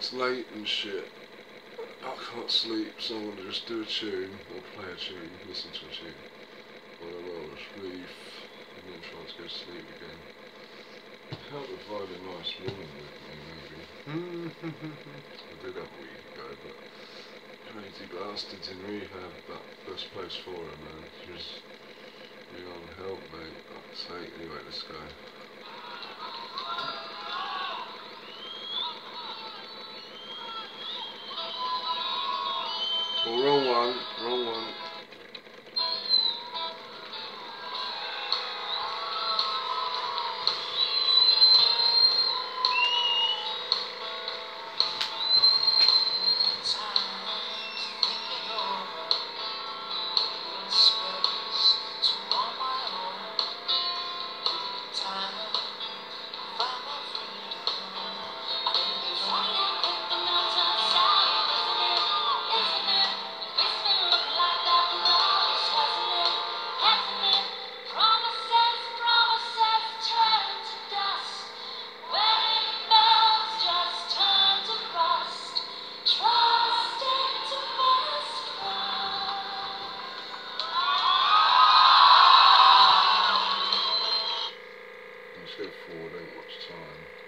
it's late and shit. I can't sleep, so I'm gonna just do a tune, or play a tune, listen to a tune. Or I'll just leave, and then try to go to sleep again. Can't provide a nice woman with me, maybe. I did have a week ago, but crazy bastards in rehab, that best place for her, man. She was beyond help, mate. Fuck's sake. Anyway, let's go. Oh, wrong one, wrong one. Let's go forward, ain't much time.